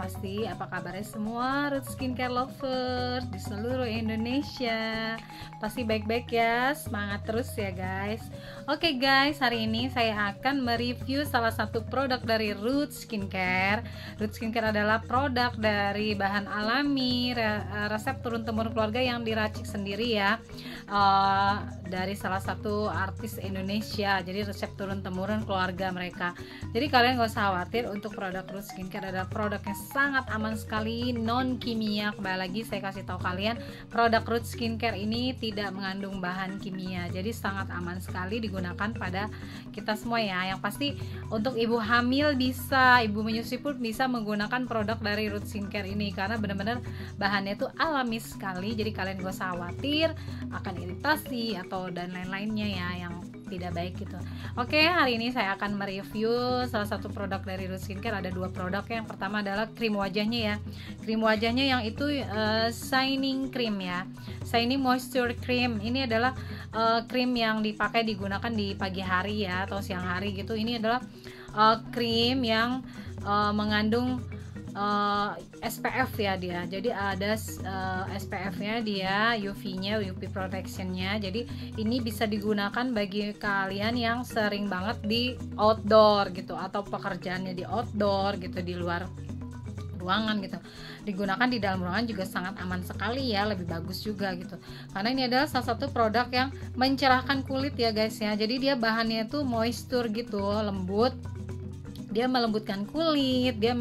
pasti apa kabarnya semua Root Skincare lovers di seluruh Indonesia? Pasti baik-baik ya, semangat terus ya guys. Oke guys, hari ini saya akan mereview salah satu produk dari Root Skincare. Root Skincare adalah produk dari bahan alami, resep turun-temurun keluarga yang diracik sendiri ya, dari salah satu artis Indonesia. Jadi resep turun-temurun keluarga mereka. Jadi kalian gak usah khawatir, untuk produk Root Skincare adalah produk yang sangat aman sekali, non kimia. Kembali lagi saya kasih tahu kalian, produk Root Skincare ini tidak mengandung bahan kimia, jadi sangat aman sekali digunakan pada kita semua ya. Yang pasti untuk ibu hamil bisa, ibu menyusui pun bisa menggunakan produk dari Root Skincare ini karena benar-benar bahannya itu alami sekali. Jadi kalian gak usah khawatir akan iritasi atau dan lain-lainnya ya yang tidak baik gitu. Oke, hari ini saya akan mereview salah satu produk dari Root Skincare. Ada dua produk. Yang pertama adalah krim wajahnya ya. Krim wajahnya yang itu Shining Cream ya. Shining Moisture Cream. Ini adalah krim yang dipakai digunakan di pagi hari ya atau siang hari gitu. Ini adalah krim yang mengandung SPF ya dia. Jadi ada SPF-nya dia, UV-nya, UV protection-nya. Jadi ini bisa digunakan bagi kalian yang sering banget di outdoor gitu atau pekerjaannya di outdoor gitu, di luar ruangan gitu. Digunakan di dalam ruangan juga sangat aman sekali ya, lebih bagus juga gitu. Karena ini adalah salah satu produk yang mencerahkan kulit ya guys ya. Jadi dia bahannya itu moisture gitu, lembut. Dia melembutkan kulit, dia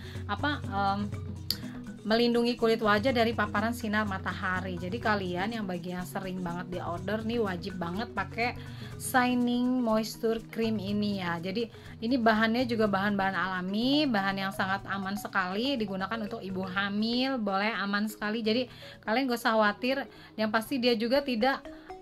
melindungi kulit wajah dari paparan sinar matahari. Jadi kalian yang bagi yang sering banget di order nih wajib banget pakai Shining Moisture Cream ini ya. Jadi ini bahannya juga bahan-bahan alami, bahan yang sangat aman sekali digunakan untuk ibu hamil, boleh aman sekali. Jadi kalian gak usah khawatir. Yang pasti dia juga tidak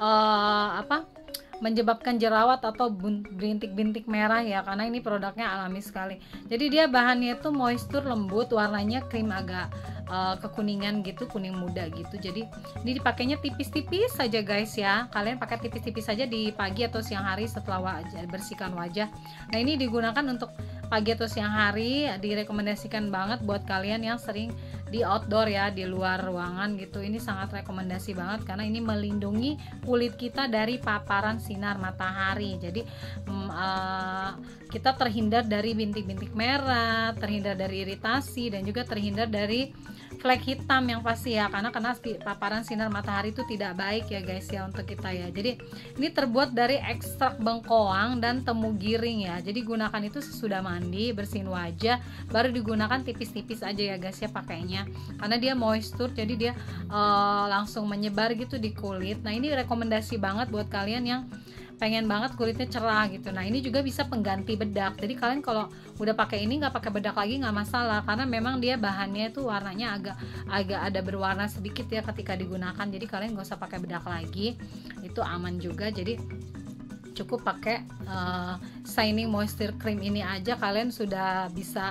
menyebabkan jerawat atau bintik-bintik merah ya, karena ini produknya alami sekali. Jadi dia bahannya itu moisture, lembut, warnanya krim agak kekuningan gitu, kuning muda gitu. Jadi ini dipakainya tipis-tipis saja guys ya. Kalian pakai tipis-tipis saja di pagi atau siang hari setelah bersihkan wajah. Nah ini digunakan untuk pagi atau siang hari, direkomendasikan banget buat kalian yang sering di outdoor ya, di luar ruangan gitu. Ini sangat rekomendasi banget karena ini melindungi kulit kita dari paparan sinar matahari. Jadi kita terhindar dari bintik-bintik merah, terhindar dari iritasi, dan juga terhindar dari flek hitam yang pasti ya, karena paparan sinar matahari itu tidak baik ya guys ya untuk kita ya. Jadi ini terbuat dari ekstrak bengkoang dan temu giring ya. Jadi gunakan itu sesudah mandi, bersihin wajah, baru digunakan tipis-tipis aja ya guys ya pakainya, karena dia moisture, jadi dia langsung menyebar gitu di kulit. Nah ini rekomendasi banget buat kalian yang pengen banget kulitnya cerah gitu. Nah ini juga bisa pengganti bedak. Jadi kalian kalau udah pakai ini nggak pakai bedak lagi nggak masalah, karena memang dia bahannya itu warnanya agak ada berwarna sedikit ya ketika digunakan. Jadi kalian nggak usah pakai bedak lagi, itu aman juga. Jadi cukup pakai Shining Moisture Cream ini aja kalian sudah bisa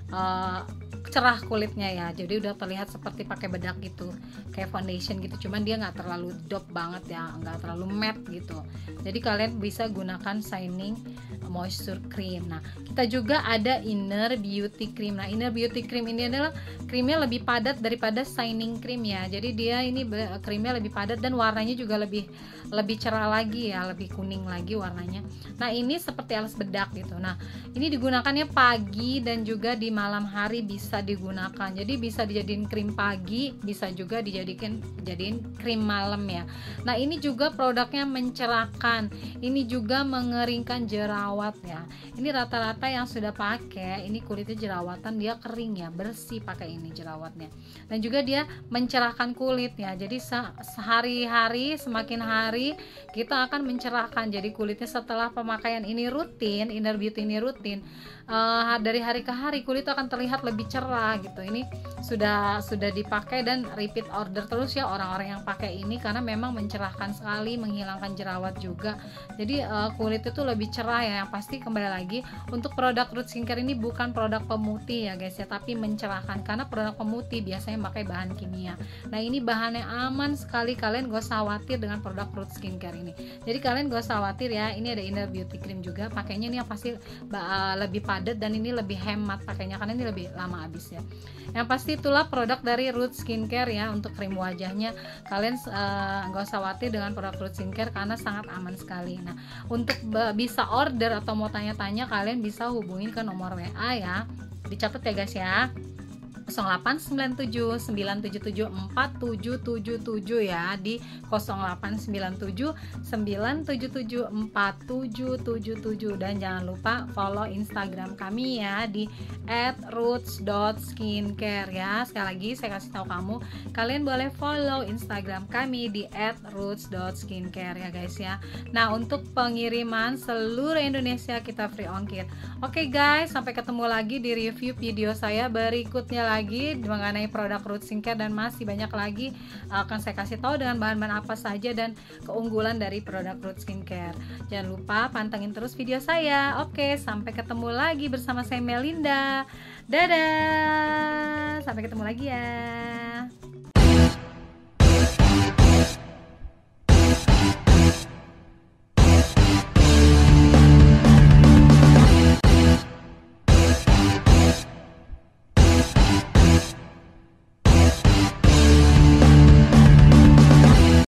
cerah kulitnya ya. Jadi udah terlihat seperti pakai bedak gitu, kayak foundation gitu, cuman dia nggak terlalu dope banget ya, nggak terlalu matte gitu. Jadi kalian bisa gunakan Shining Moisture Cream. Nah kita juga ada Inner Beauty Cream. Nah Inner Beauty Cream ini adalah krimnya lebih padat daripada Shining Cream ya. Jadi dia ini krimnya lebih padat dan warnanya juga lebih cerah lagi ya, lebih kuning lagi warnanya. Nah ini seperti alas bedak gitu. Nah ini digunakannya pagi dan juga di malam hari bisa digunakan. Jadi bisa dijadiin krim pagi, bisa juga dijadiin krim malam ya. Nah ini juga produknya mencerahkan, ini juga mengeringkan jerawat ya. Ini rata-rata yang sudah pakai ini kulitnya jerawatan, dia kering ya, bersih pakai ini jerawatnya. Dan juga dia mencerahkan kulit ya. Jadi sehari-hari, semakin hari kita akan mencerahkan. Jadi kulitnya setelah pemakaian ini rutin, Inner Beauty ini rutin, dari hari ke hari kulit akan terlihat lebih cerah gitu. Ini sudah dipakai dan repeat order terus ya orang-orang yang pakai ini, karena memang mencerahkan sekali, menghilangkan jerawat juga. Jadi kulit itu lebih cerah ya. Yang pasti kembali lagi, untuk produk Root Skincare ini bukan produk pemutih ya guys ya, tapi mencerahkan, karena produk pemutih biasanya pakai bahan kimia. Nah ini bahannya aman sekali, kalian gak usah khawatir dengan produk Root Skincare ini. Jadi kalian gak usah khawatir ya. Ini ada Inner Beauty Cream juga, pakainya ini yang pasti lebih padat dan ini lebih hemat pakainya karena ini lebih lama habis. guys ya. Yang pasti itulah produk dari Roots Skincare ya. Untuk krim wajahnya kalian nggak usah khawatir dengan produk Roots Skincare karena sangat aman sekali. Nah, untuk bisa order atau mau tanya-tanya, kalian bisa hubungin ke nomor WA ya, dicatat ya guys ya, 089797747777 ya, di 089797747777. Dan jangan lupa follow Instagram kami ya di @roots.skincare ya. Sekali lagi saya kasih tahu kamu, kalian boleh follow Instagram kami di @roots.skincare ya guys ya. Nah, untuk pengiriman seluruh Indonesia kita free ongkir. Oke guys, sampai ketemu lagi di review video saya berikutnya lagi mengenai produk Roots Skincare, dan masih banyak lagi akan saya kasih tahu dengan bahan-bahan apa saja dan keunggulan dari produk Roots Skincare. Jangan lupa pantengin terus video saya. Oke, sampai ketemu lagi bersama saya Melinda. Dadah, sampai ketemu lagi ya.